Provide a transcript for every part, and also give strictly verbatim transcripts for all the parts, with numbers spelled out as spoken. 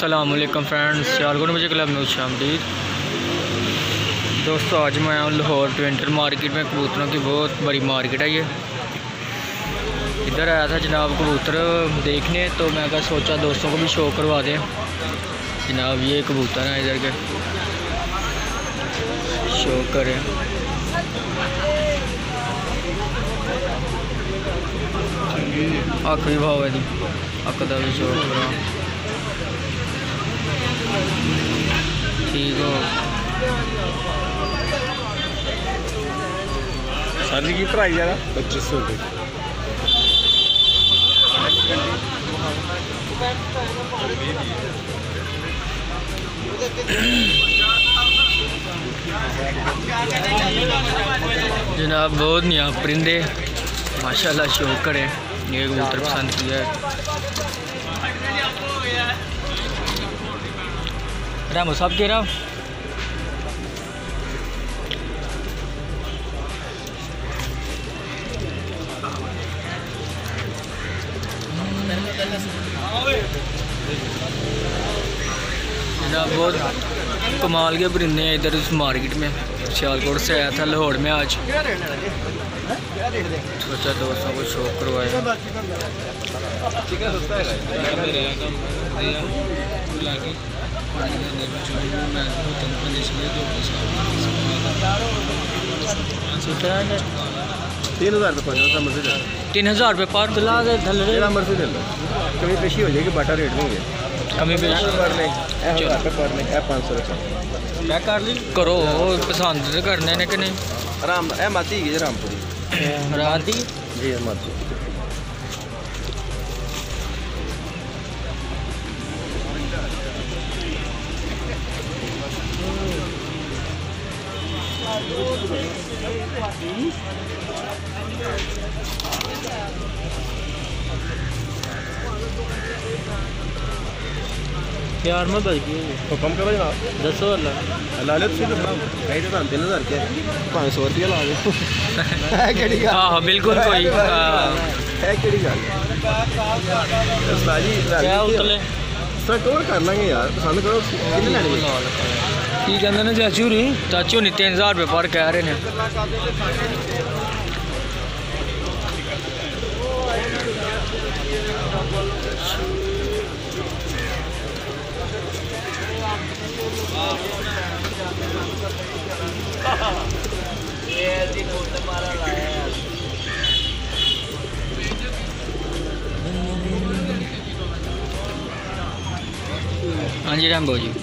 अस्सलाम वालेकुम फ्रेंड्स, सियालकोट मुझे क्लब में खुशामदीद। दोस्तों आज मैं आया लाहौर ट्विंटर मार्केट में। कबूतरों की बहुत बड़ी मार्केट है ये। इधर आया था जनाब कबूतर देखने, तो मैं अगर सोचा दोस्तों को भी शो करवा दें। जनाब ये कबूतर हैं इधर के, शो करें। अख भी भाव है जी, अख का भी शो करा ठीक हो। सर की प्राइस है पच्चीस सौ रुपये। जनाब बहुत नहीं परिंदे माशाल्लाह शो करे। ये कबूतर पसंद किया है। रामो साहब कह रहा जनाब बहुत कमाल के परिंदे हैं इधर इस मार्केट में। सियालकोट से आया था लाहौर में आज, सोचा दोस्तों को शो करवाए। तीन हज़ार रुपये तीन हज़ार रुपये पर दिला दे मेरा मर्जी ले लो, कमी पेशी हो जाएगी, बाटा रेट नहीं है। कमी पेशी पर नहीं पाँच सौ रुपये क्या कर ली करो, पसंद तो करने ने कि नहीं। आराम ए माती है रामपुरी राती जी माती। यार मैं बच गई तो कम करो जनाब, दसो अल्लाह ला लो तुम ढाई तो तीन हज़ार के पाँच सौ रुपया ला दो। हाँ हाँ बिल्कुल कोई है कि गल क्या उतले सर कवर कर लेंगे यार, पसंद करो कितने लेने की कहते ना चाचू नहीं चाचू नहीं तीन हज़ार रुपये पर कह रहे हैं। हाँ जी रामबो जी,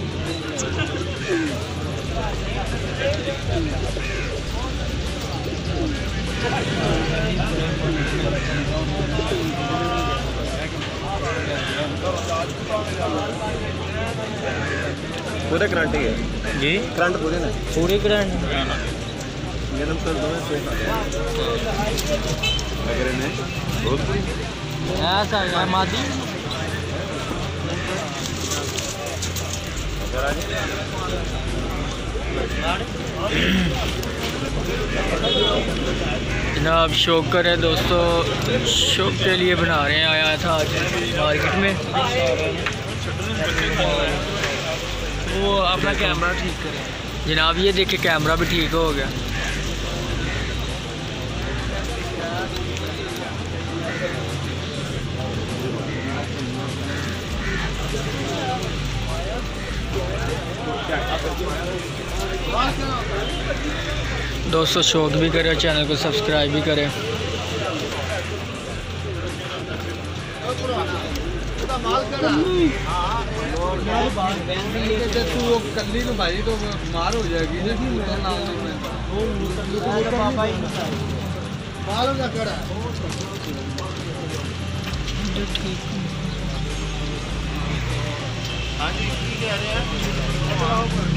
पूरे करंट ही है जी, करंट पूरे ना पूरे करंट मेरे तो दो वगैरह ने बहुत ऐसा है मादी। जनाब शोकर है दोस्तों, शौक के लिए बना रहे हैं। आया था आज मार्केट में, वो अपना कैमरा ठीक करें जनाब। ये देखिए कैमरा भी ठीक हो गया। दोस्तों शौक भी करें, चैनल को सब्सक्राइब भी करें। कल्ली तो भाई तो बीमार हो जाएगी। हाँ जी कह रहे हैं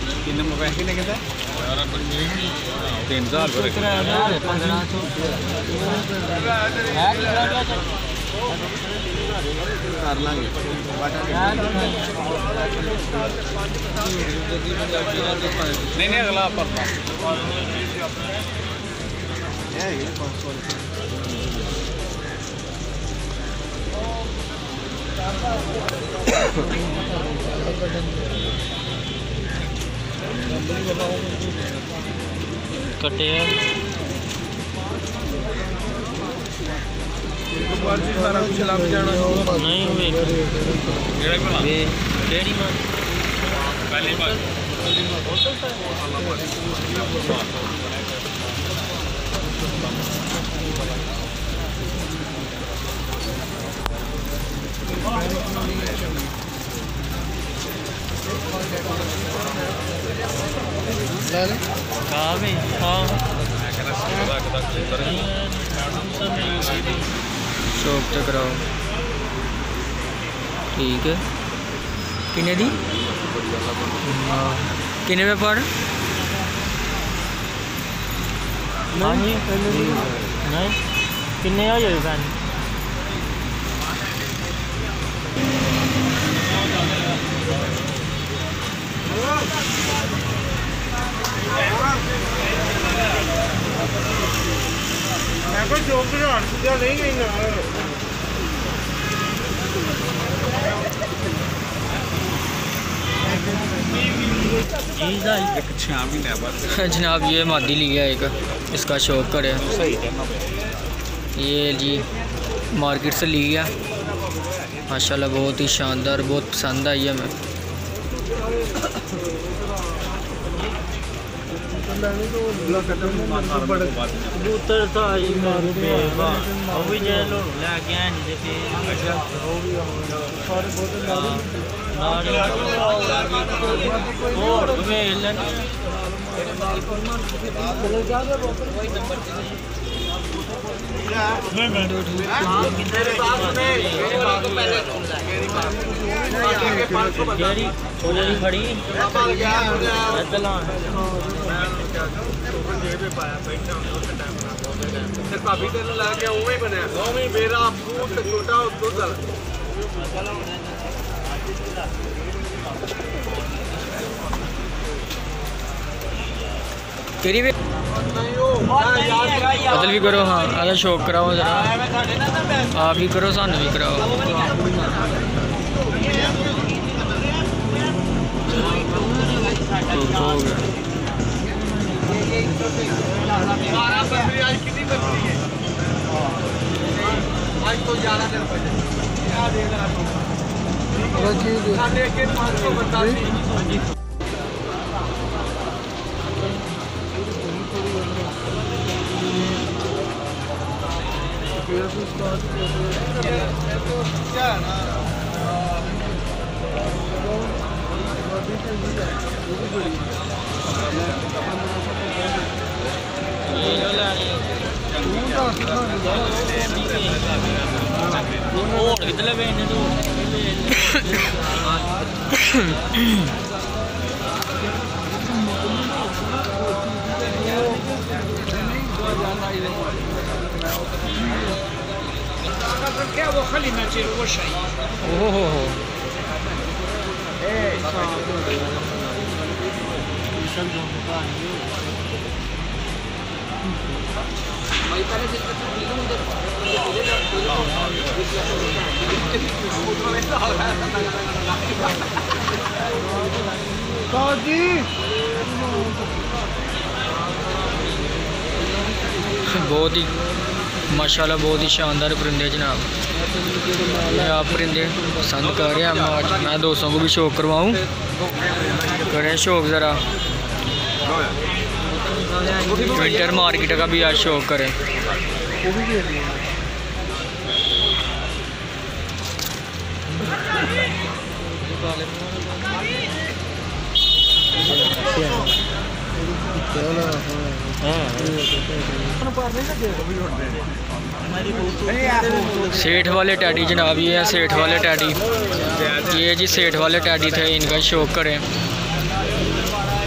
तीन हजार कर लाँगे नहीं नहीं अगला पर कटे सारा कुछ लग जाना नहीं पहली बार हाँ भाई हाँ शॉप तक कराओ ठीक है किन्ने दी किन्ने में पड़ नहीं किन्ने हो जाए भैन मैं जो नहीं गई ना जनाब ये मादी लिया एक इसका शौक करे ये जी मार्केट से लिया माशाल्लाह बहुत ही शानदार बहुत पसंद आई है हमें कबूतर था खड़ी भाभी तेन ला के उवें ही बनया उवें ही मेरा फूट छोटा दुध तेरी भी बदल भी करो हाँ आधा शौक कराओ जरा आप भी करो सानू भी कराओ हो गया क्या वो खाली मैच वो शाही ओहो हो बहुत ही माशाल्लाह बहुत ही शानदार परिंदे जनाब मैं आप परिंदे पसंद कर रहे हैं आज मैं दोस्तों को भी शौक करवाऊँ करें शौक ज़रा विंटर मार्केट का भी आज शौक करें सेठ वाले टैडी जनाब ये है सेठ वाले टैडी ये जी सेठ वाले टैडी थे इनका शौक करें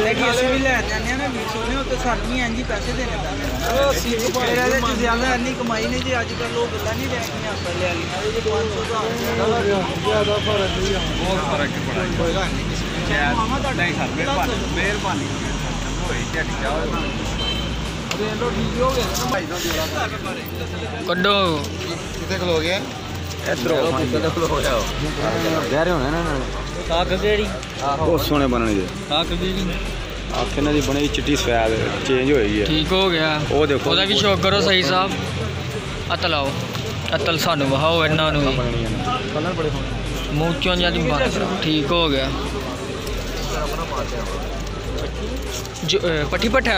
कि असं भी लैन जाने ना वीर सोने तो सानू भी इंज ही पैसे देने पैंदे मेरा ते ज्यादा इन्नी कमाई नहीं जी अजकल लोग गल्लां नहीं रह पर ले ली पाँच सौ का ज्यादा फर्क नहीं बहुत फर्क पड़ा कोई गल नहीं नहीं सर मेहरबानी मेहरबानी होई ढड़ी जाओ अरे लो ठीक हो गया भाई दा जोड़ा कड्डो किथे खलो गया इधर किथे खलो होया गहरे होने ना काक केड़ी बहुत सोने बनने दे काक केड़ी आख इन्हां दी बनी चिट्टी सफेद चेंज होई है ठीक हो गया ओ देखो ओदा भी शौक करो सही साहब अतल आओ अतल सानू वहाओ इन्हां नू कलर बड़े होने मूंचों जद ठीक हो गया जो पट्ठी पट्ठा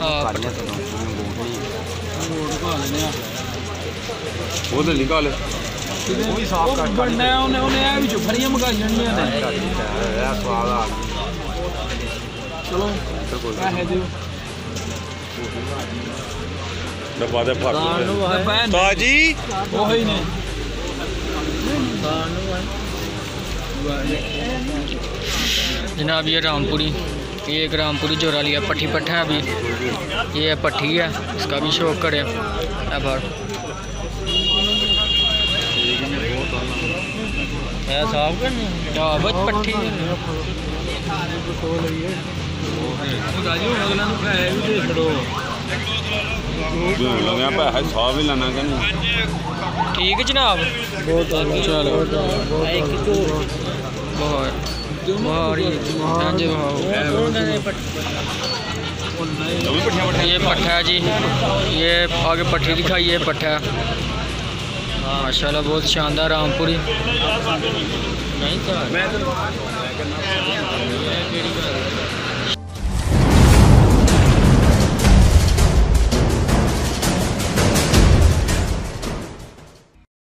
वो तो निकाल वो भी साफ कर बनना है उन्हें उन्हें ए विच फरियां मंगाई जानियां ने है स्वाद आ चलो पैसे दियो डब्बा दे फट ताजी ओही ने जनाब ये रामपुरी ये एक रामपुरी जोरा लिया पट्ठी पट्ठा है अभी ये है पट्ठी है इसका भी शौक करे बार साफ करनी बस पट्ठी साफ ही लाना कि ठीक है जनाब चलो ये पट्ठा है जी ये आगे पट्ठी दिखाई है पट्ठा माशाल्लाह बहुत शानदार रामपुरी नहीं